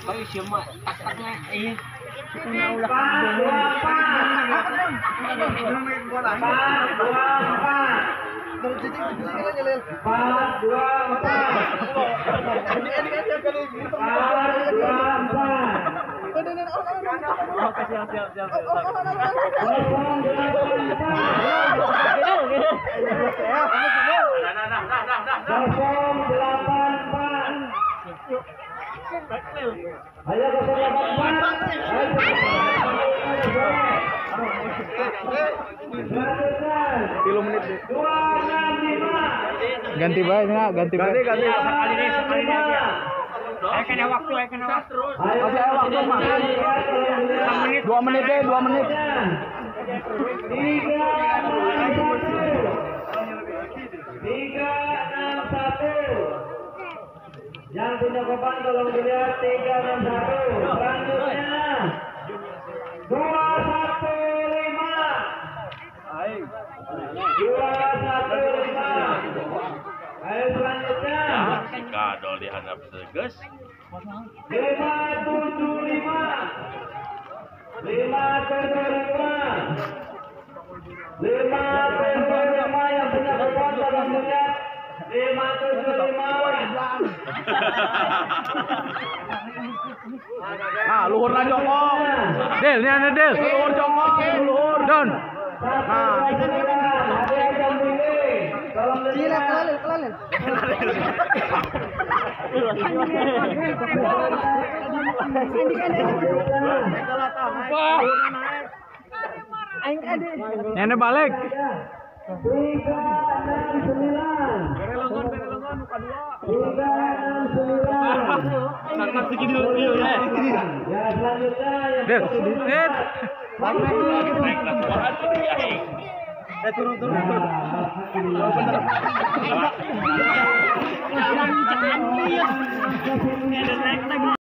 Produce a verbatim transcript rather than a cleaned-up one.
Kayu siapa? Asaknya eh kita ulah Ayo tiga menit deh. Ganti baik nak, ganti baik. Ganti ganti sekali ini sekali ini aja. Ayo kena waktu, ayo kena waktu. Masih ada waktu mah. Dua menit deh, dua menit. Tiga enam satu. Yang punya kopan tolong dilihat tiga enam satu. Selanjutnya dua satu lima. Dua satu lima. Ayo selanjutnya. Kadol dihadap seges. Lima tujuh lima. Lima tujuh lima. Lima tujuh lima yang punya kopan tolong dilihat. Lima tujuh lima. Nah, luhur na jongkok. Del, ini ada Del. Luhur jongkok, luhur. Don. Nah. Sila kelalil, kelalil. Nenek balik. Tiga enam sembilan. Tiga enam sembilan. Ya selanjutnya yang Del. Del. Eh turun turun. Nah,